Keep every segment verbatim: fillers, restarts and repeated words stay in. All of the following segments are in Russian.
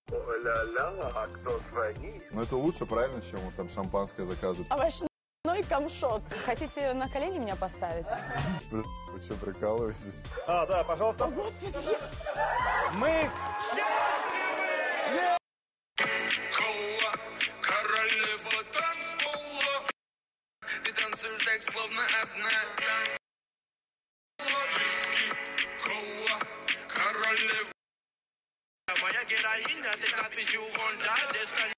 О-ля-ля, а кто звонит? Ну это лучше, правильно, чем вот там шампанское заказывать. Овощной камшот. Хотите на колени меня поставить? Блин, вы что, прикалываетесь? А, да, пожалуйста. О, Господи! Мы... Королева танцпола. Ты танцуешь так, словно одна. Виски, кола, королева. Моя героиня, ты с надписью «Гонда», детская.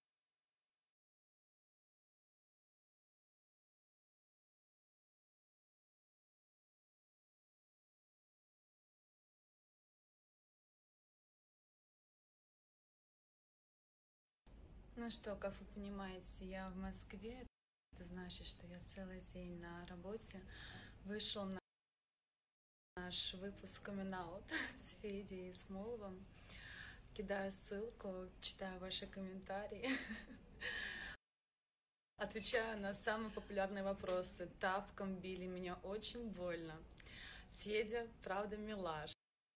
Ну что, как вы понимаете, я в Москве. Это значит, что я целый день на работе. Вышел на наш выпуск Coming Out с Федей и Смоловым. Кидаю ссылку, читаю ваши комментарии. Отвечаю на самые популярные вопросы. Тапком били меня очень больно. Федя, правда, милаш.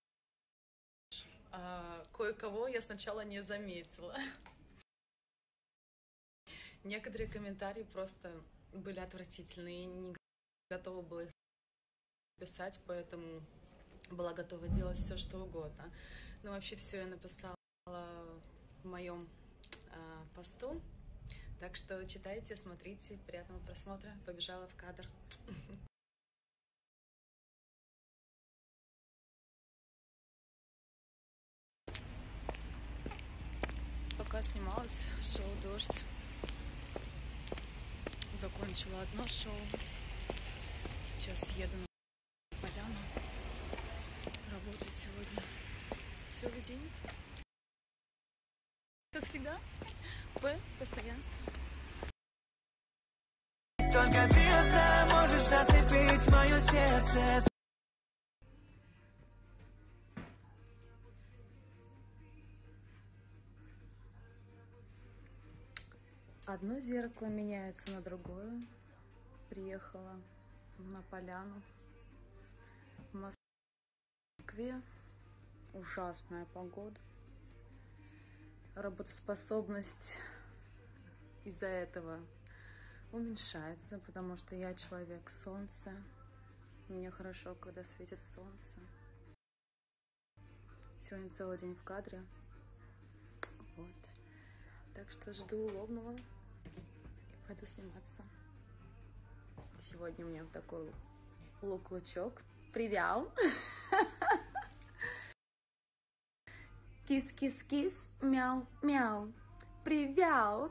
А, кое-кого я сначала не заметила. Некоторые комментарии просто были отвратительные, и не готова была их писать, поэтому была готова делать все, что угодно. Но вообще все я написала в моем э, посту. Так что читайте, смотрите, приятного просмотра. Побежала в кадр. Пока снималась, шоу «Дождь». Закончила одно шоу. Сейчас еду на поляну. Работаю сегодня целый день. Как всегда, П постоянство. Только ты одна можешь оцепить мое сердце. Одно зеркало меняется на другое. Приехала на поляну. В Москве ужасная погода. Работоспособность из-за этого уменьшается, потому что я человек солнца. Мне хорошо, когда светит солнце. Сегодня целый день в кадре. Вот. Так что жду лобного и пойду сниматься. Сегодня у меня вот такой лук-лучок. Привял. Кис-кис-кис, мяу-мяу. Привял.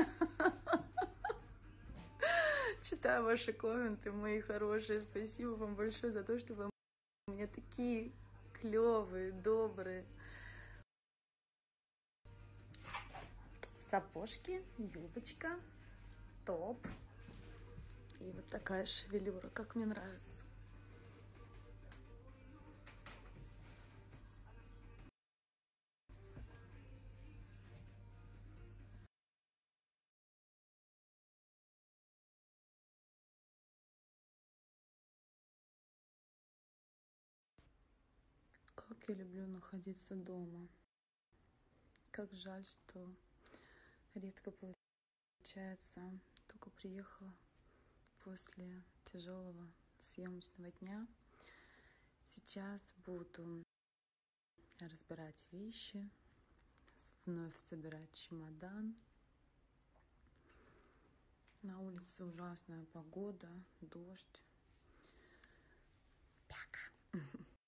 Читаю ваши комменты, мои хорошие. Спасибо вам большое за то, что вы у меня такие клевые, добрые. Сапожки, юбочка, топ. И вот такая шевелюра, как мне нравится. Как я люблю находиться дома. Как жаль, что редко получается. Только приехала после тяжелого съемочного дня. Сейчас буду разбирать вещи, вновь собирать чемодан. На улице ужасная погода, дождь. Пяка.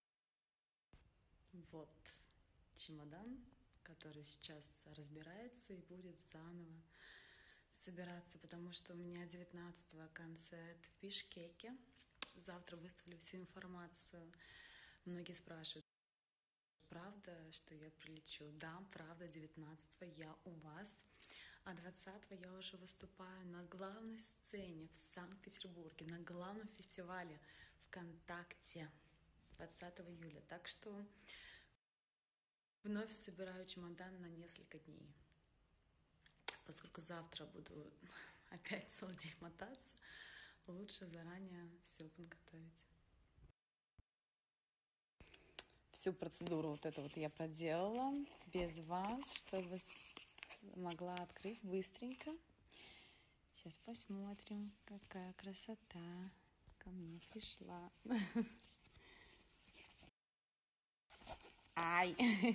Вот чемодан, который сейчас разбирается и будет заново собираться, потому что у меня девятнадцатого концерт в Бишкеке. Завтра выставлю всю информацию. Многие спрашивают, правда, что я прилечу? Да, правда, девятнадцатого я у вас, а двадцатого я уже выступаю на главной сцене в Санкт-Петербурге, на главном фестивале ВКонтакте двадцатого июля. Так что вновь собираю чемодан на несколько дней. Поскольку завтра буду опять целый день мотаться, лучше заранее все подготовить. всю процедуру вот эту вот я проделала без вас, чтобы могла открыть быстренько. Сейчас посмотрим, какая красота ко мне пришла. Ай!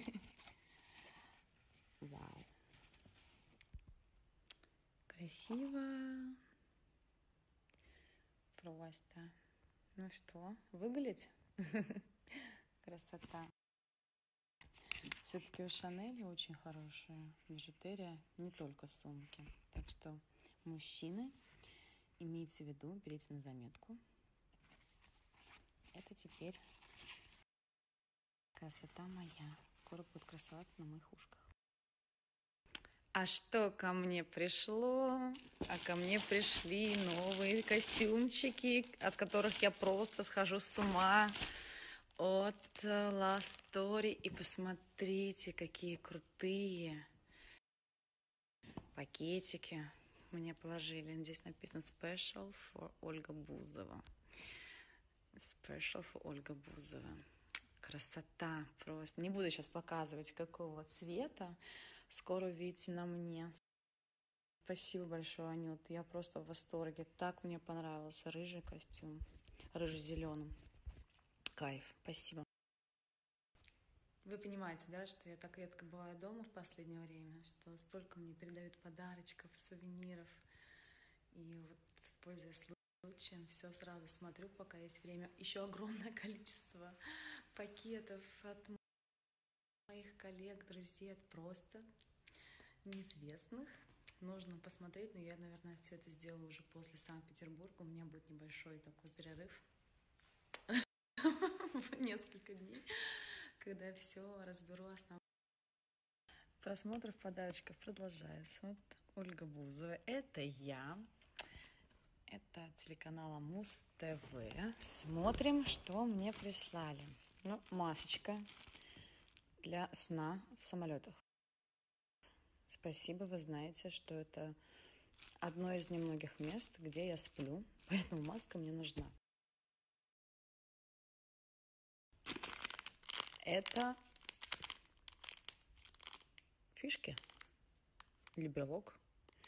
Вау! Красиво! Просто. Ну что, выгулить? Красота. Все-таки у Шанели очень хорошая бижутерия, не только сумки. Так что, мужчины, имейте в виду, берите на заметку. Это теперь красота моя. Скоро будет красоваться на моих ушках. А что ко мне пришло? А ко мне пришли новые костюмчики, от которых я просто схожу с ума. От Love Story. И посмотрите, какие крутые пакетики мне положили. Здесь написано Special for Ольга Бузова. Special for Ольга Бузова. Красота просто. Не буду сейчас показывать, какого цвета. Скоро увидите на мне. Спасибо большое, Анют. Я просто в восторге. Так мне понравился рыжий костюм. Рыже-зеленым. Кайф. Спасибо. Вы понимаете, да, что я так редко бываю дома в последнее время, что столько мне передают подарочков, сувениров. И вот, пользуясь случаем, все сразу смотрю, пока есть время. Еще огромное количество пакетов от моих коллег, друзей, от просто неизвестных. Нужно посмотреть, но я, наверное, все это сделаю уже после Санкт-Петербурга. У меня будет небольшой такой перерыв в несколько дней, когда все разберу основное. Просмотров подарочков продолжается. Вот Ольга Бузова. Это я. Это телеканала Муз-ТВ. Смотрим, что мне прислали. Ну, масочка для сна в самолетах. Спасибо, вы знаете, что это одно из немногих мест, где я сплю, поэтому маска мне нужна. Это фишки или брелок.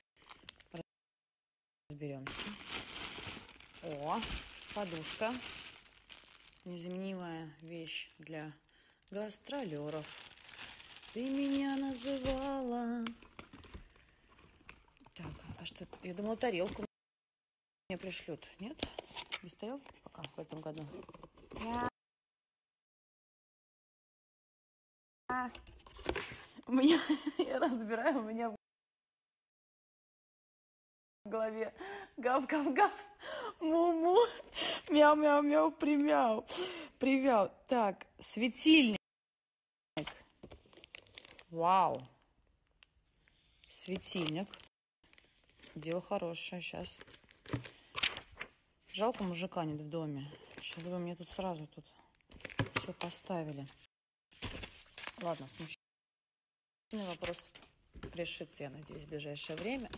Разберемся. О, подушка. Незаменимая вещь для гастролеров. Ты меня называла. Так, а что? Я думала, тарелку мне пришлют. Нет? Без тарелки пока в этом году. У меня, я разбираю, у меня в голове гав-гав-гав, му-му, мяу-мяу-мяу, примяу, привяу. Так, светильник. Вау. Светильник. Дело хорошее. Сейчас. Жалко, мужика нет в доме. Сейчас бы мне тут сразу тут все поставили. Ладно, с мужчиной вопрос решится, я надеюсь, в ближайшее время.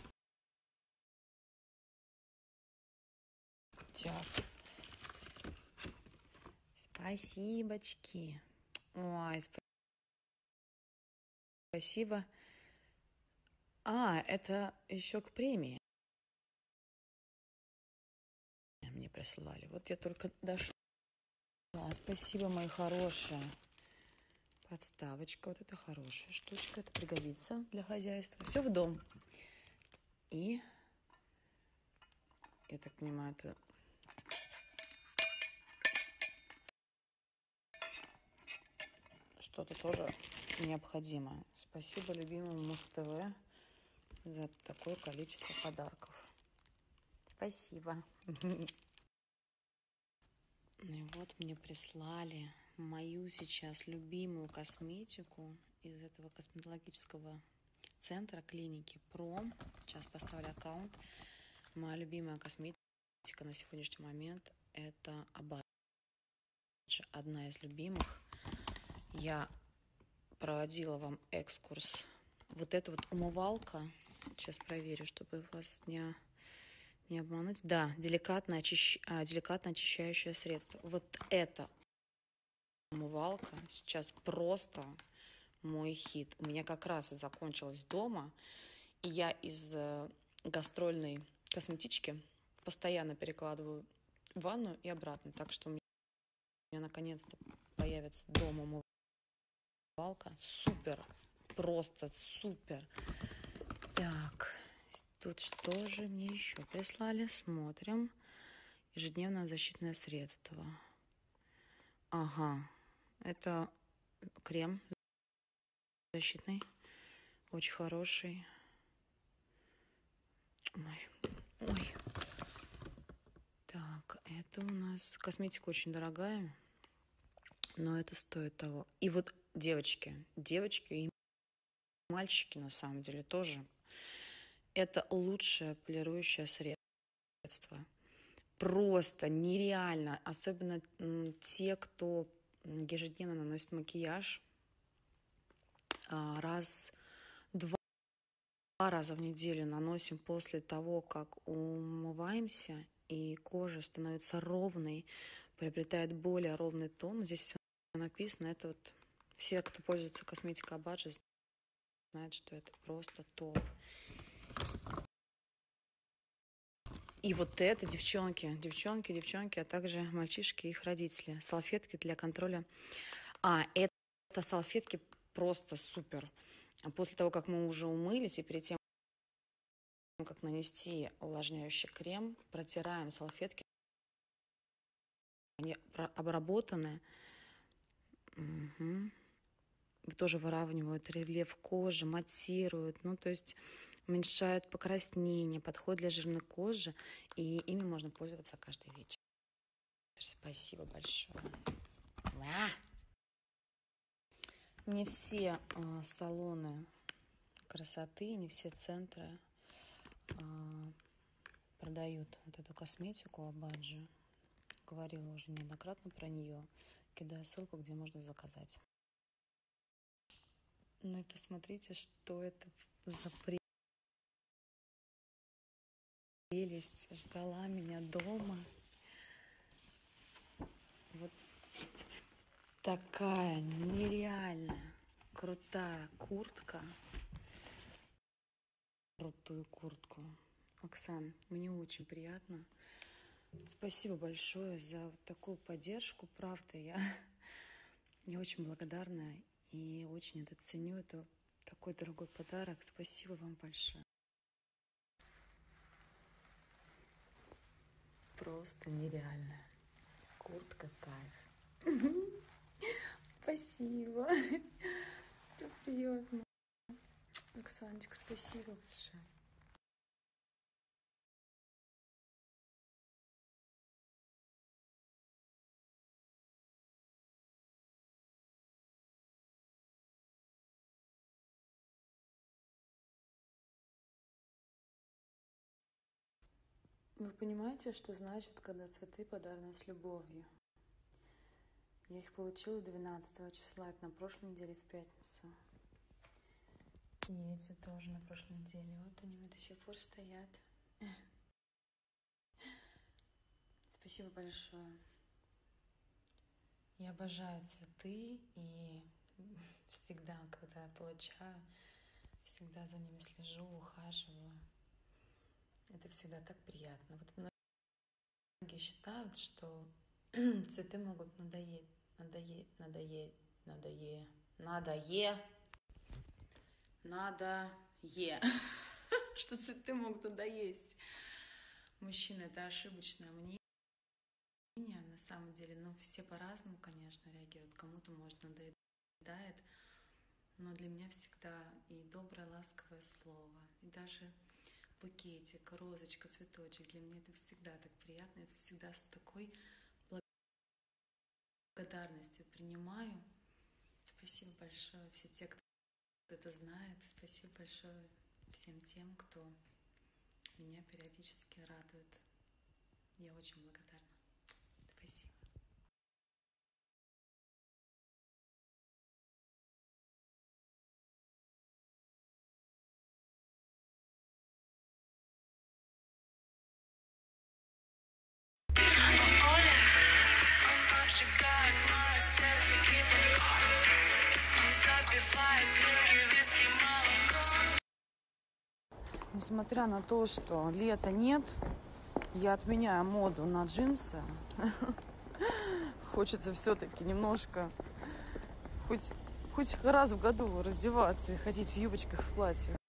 Так. Спасибочки. Ой, спасибо. А, это еще к премии мне прислали. Вот я только дошла. Спасибо, мои хорошие. Подставочка. Вот это хорошая штучка. Это пригодится для хозяйства. Все в дом. И, я так понимаю, это что-то тоже необходимое. Спасибо любимому Муз-ТВ за такое количество подарков. Спасибо. И вот мне прислали мою сейчас любимую косметику из этого косметологического центра клиники Пром. Сейчас поставлю аккаунт. Моя любимая косметика на сегодняшний момент это Абаджи. Одна из любимых. Я проводила вам экскурс. Вот эта вот умывалка. Сейчас проверю, чтобы вас не, не обмануть. Да, деликатно, очищ... а, деликатно очищающее средство. Вот это Умывалка сейчас просто мой хит. У меня как раз и закончилась дома, и я из э, гастрольной косметички постоянно перекладываю в ванну и обратно. Так что у меня, у меня наконец-то появится дома умывалка. Супер! Просто супер! Так, тут что же мне еще прислали? Смотрим. Ежедневное защитное средство. Ага. Это крем защитный. Очень хороший. Ой. Ой. Так, это у нас... Косметика очень дорогая. Но это стоит того. И вот девочки. Девочки и мальчики, на самом деле, тоже. Это лучшее полирующее средство. Просто нереально. Особенно м, те, кто ежедневно наносит макияж. А, раз, два раза в неделю наносим после того, как умываемся. И кожа становится ровной, приобретает более ровный тон. Здесь все написано. Это вот все, кто пользуется косметикой Обаджи, знают, что это просто топ. И вот это, девчонки, девчонки, девчонки, а также мальчишки и их родители. Салфетки для контроля. А, это, это салфетки просто супер. После того, как мы уже умылись, и перед тем, как нанести увлажняющий крем, протираем салфетки. Они обработаны. Угу. Тоже выравнивают рельеф кожи, матируют. Ну, то есть уменьшают покраснение, подходят для жирной кожи. И ими можно пользоваться каждый вечер. Спасибо большое. Не все э, салоны красоты, не все центры э, продают вот эту косметику Обаджи. Говорила уже неоднократно про нее. Кидаю ссылку, где можно заказать. Ну и посмотрите, что это за прелесть. Ждала меня дома. Вот такая нереальная, крутая куртка. Крутую куртку. Оксан, мне очень приятно. Спасибо большое за такую поддержку. Правда, я, я очень благодарна и очень это ценю. Это такой дорогой подарок. Спасибо вам большое. Просто нереальная. Куртка кайф. Спасибо. Приятно. Оксаночка, спасибо большое. Вы понимаете, что значит, когда цветы подарены с любовью? Я их получила двенадцатого числа, это на прошлой неделе в пятницу. И эти тоже на прошлой неделе. Вот они до сих пор стоят. Спасибо большое. Я обожаю цветы и всегда, когда я получаю, всегда за ними слежу, ухаживаю. Это всегда так приятно. Вот многие считают, что цветы могут надоесть, надоесть, надоесть, надоесть, надоесть, надоесть, что цветы могут надоесть. Мужчина, это ошибочное мнение. На самом деле, ну, все по-разному, конечно, реагируют. Кому-то, может, надоедает, но для меня всегда и доброе, ласковое слово, и даже букетик, розочка, цветочек. Для меня это всегда так приятно. Это всегда с такой благодарностью принимаю. Спасибо большое все те, кто это знает. Спасибо большое всем тем, кто меня периодически радует. Я очень благодарна. Спасибо. обжигает мое сердце кипятком. Он забивает крики виски молоком. Несмотря на то, что лета нет, я отменяю моду на джинсы. Хочется все-таки немножко, хоть, хоть раз в году раздеваться и ходить в юбочках, в платьях.